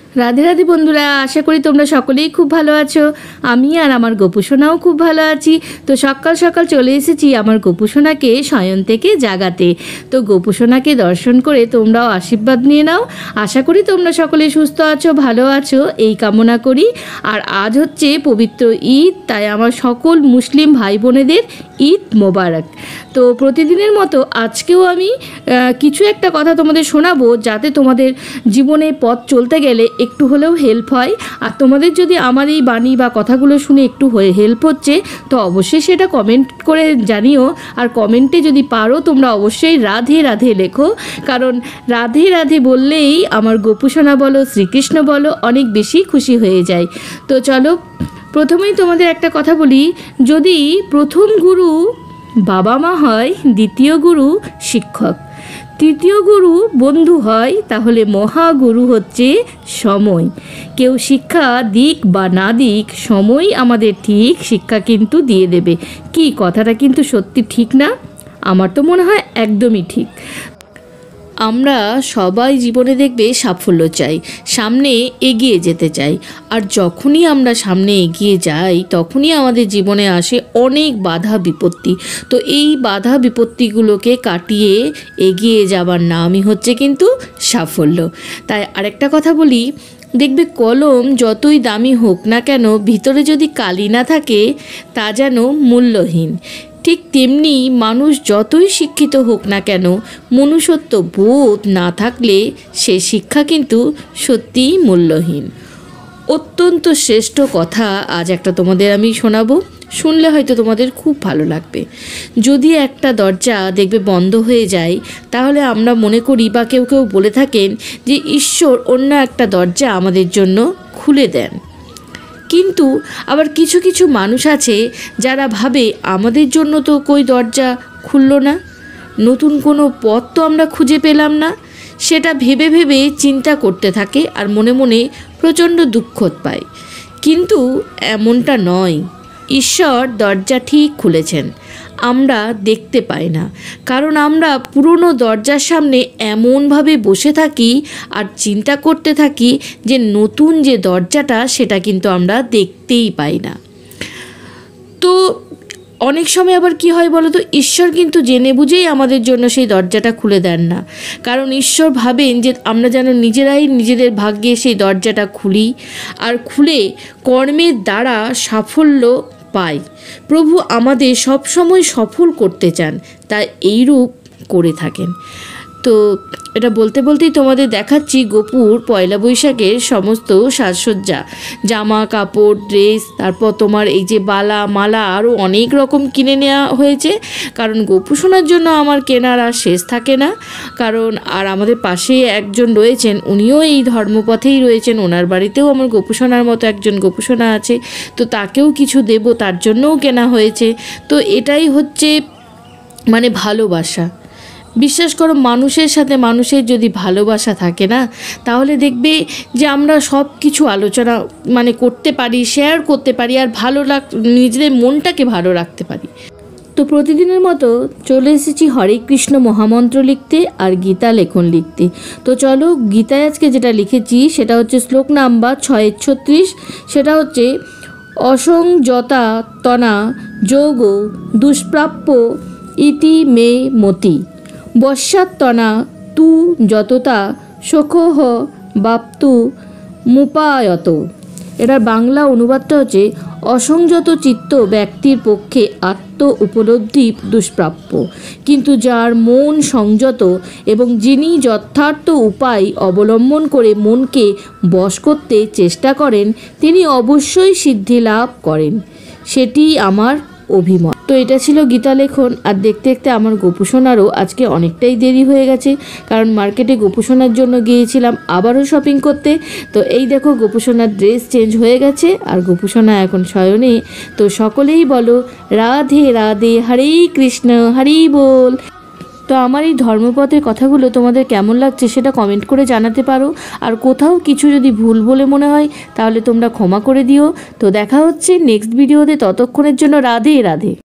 রাধে রাধে বন্ধুরা, আশা করি তোমরা সকলেই খুব ভালো আছো। আমি আর আমার গোপুসোনাও খুব ভালো আছি। তো সকাল সকাল চলে এসেছি আমার গোপুসোনাকে শয়ন থেকে জাগাতে। তো গোপুসোনাকে দর্শন করে তোমরাও আশীর্বাদ নিয়ে নাও। আশা করি তোমরা সকলে সুস্থ আছো, ভালো আছো, এই কামনা করি। আর আজ হচ্ছে পবিত্র ঈদ, তাই আমার সকল মুসলিম ভাই বোনেদের ঈদ মোবারক। তো প্রতিদিনের মতো আজকেও আমি কিছু একটা কথা তোমাদের শোনাবো, যাতে তোমাদের জীবনে পথ চলতে গেলে একটু হলেও হেল্প হয়। আর তোমাদের যদি আমার এই বাণী বা কথাগুলো শুনে একটু হেল্প হচ্ছে, তো অবশ্যই সেটা কমেন্ট করে জানিও। আর কমেন্টে যদি পারো তোমরা অবশ্যই রাধে রাধে লেখো, কারণ রাধে রাধে বললেই আমার গোপুসোনা বলো, শ্রীকৃষ্ণ বলো, অনেক বেশি খুশি হয়ে যায়। তো চলো, প্রথমেই তোমাদের একটা কথা বলি। যদি প্রথম গুরু বাবা মা হয়, দ্বিতীয় গুরু শিক্ষক, তৃতীয় গুরু বন্ধু হয়, তাহলে মহাগুরু হচ্ছে সময়। কেউ শিক্ষা দিক বা না দিক, সময় আমাদের ঠিক শিক্ষা কিন্তু দিয়ে দেবে। কি কথাটা কিন্তু সত্যি ঠিক না? আমার তো মনে হয় একদমই ঠিক। আমরা সবাই জীবনে দেখবে সাফল্য চাই, সামনে এগিয়ে যেতে চাই। আর যখনই আমরা সামনে এগিয়ে যাই, তখনই আমাদের জীবনে আসে অনেক বাধা বিপত্তি। তো এই বাধা বিপত্তিগুলোকে কাটিয়ে এগিয়ে যাবার নামই হচ্ছে কিন্তু সাফল্য। তাই আরেকটা কথা বলি, দেখবে কলম যতই দামি হোক না কেন, ভিতরে যদি কালি না থাকে তা যেন মূল্যহীন। ঠিক তেমনি মানুষ যতই শিক্ষিত হোক না কেন, মনুষ্যত্ব বোধ না থাকলে সে শিক্ষা কিন্তু সত্যিই মূল্যহীন। অত্যন্ত শ্রেষ্ঠ কথা আজ একটা তোমাদের আমি শোনাবো, শুনলে হয়তো তোমাদের খুব ভালো লাগবে। যদি একটা দরজা দেখবে বন্ধ হয়ে যায়, তাহলে আমরা মনে করি বা কেউ কেউ বলে থাকেন যে ঈশ্বর অন্য একটা দরজা আমাদের জন্য খুলে দেন। কিন্তু আবার কিছু কিছু মানুষ আছে যারা ভাবে আমাদের জন্য তো কই দরজা খুলল না, নতুন কোনো পথ তো আমরা খুঁজে পেলাম না, সেটা ভেবে ভেবে চিন্তা করতে থাকে আর মনে মনে প্রচণ্ড দুঃখ পায়। কিন্তু এমনটা নয়, ঈশ্বর দরজা ঠিক খুলেছেন, আমরা দেখতে পাই না। কারণ আমরা পুরনো দরজার সামনে এমনভাবে বসে থাকি আর চিন্তা করতে থাকি যে নতুন যে দরজাটা সেটা কিন্তু আমরা দেখতেই পাই না। তো অনেক সময় আবার কি হয় বলো তো, ঈশ্বর কিন্তু জেনে বুঝেই আমাদের জন্য সেই দরজাটা খুলে দেন না। কারণ ঈশ্বর ভাবেন যে আমরা যেন নিজেরাই নিজেদের ভাগ্যে সেই দরজাটা খুলি, আর খুলে কর্মের দ্বারা সাফল্য পাই। প্রভু আমাদের সব সময় সফল করতে চান, তাই এইরূপ করে থাকেন। তো এটা বলতে বলতেই তোমাদের দেখাচ্ছি গোপুর পয়লা বৈশাখের সমস্ত সাজসজ্জা, জামা কাপড়, ড্রেস, তারপর তোমার এই যে বালা মালা আরও অনেক রকম কিনে নেওয়া হয়েছে। কারণ গোপুসোনার জন্য আমার কেনার আর শেষ থাকে না। কারণ আর আমাদের পাশে একজন রয়েছেন, উনিও এই ধর্মপথেই রয়েছেন, ওনার বাড়িতেও আমার গোপুসোনার মতো একজন গোপুসোনা আছে। তো তাকেও কিছু দেব, তার জন্যও কেনা হয়েছে। তো এটাই হচ্ছে মানে ভালোবাসা। বিশ্বাস করো, মানুষের সাথে মানুষের যদি ভালোবাসা থাকে না, তাহলে দেখবে যে আমরা সব কিছু আলোচনা করতে পারি, শেয়ার করতে পারি, আর নিজেদের মনটাকে ভালো রাখতে পারি। তো প্রতিদিনের মতো চলে এসেছি হরে কৃষ্ণ মহামন্ত্র লিখতে আর গীতা লেখন লিখতে। তো চলো, গীতায় আজকে যেটা লিখেছি সেটা হচ্ছে শ্লোক নাম্বার 636। সেটা হচ্ছে অসংযতা তনা যোগ দুষ্প্রাপ্য ইতি মে মতি বর্ষাত্তনা তু যততা সখোহ বাপ্তু মুপায়ত। এটার বাংলা অনুবাদটা হচ্ছে অসংযত চিত্ত ব্যক্তির পক্ষে আত্ম উপলব্ধি দুষ্প্রাপ্য, কিন্তু যার মন সংযত এবং যিনি যথার্থ উপায় অবলম্বন করে মনকে বশ করতে চেষ্টা করেন, তিনি অবশ্যই সিদ্ধি লাভ করেন। সেটি আমার অভিমত। তো এটা ছিল গীতা লেখন। আর দেখতে দেখতে আমার গোপুসোনারও আজকে অনেকটাই দেরি হয়ে গেছে, কারণ মার্কেটে গোপুসোনার জন্য গিয়েছিলাম আবারও শপিং করতে। তো এই দেখো, গোপুসোনার ড্রেস চেঞ্জ হয়ে গেছে আর গোপুসোনা এখন শয়নে। তো সকলেই বলো রাধে রাধে, হরে কৃষ্ণ, হরি বল। তো আমার এই ধর্মপথের কথাগুলো তোমাদের কেমন লাগছে সেটা কমেন্ট করে জানাতে পারো। আর কোথাও কিছু যদি ভুল বলে মনে হয় তাহলে তোমরা ক্ষমা করে দিও। তো দেখা হচ্ছে নেক্সট ভিডিওতে, ততক্ষণের জন্য রাধে রাধে।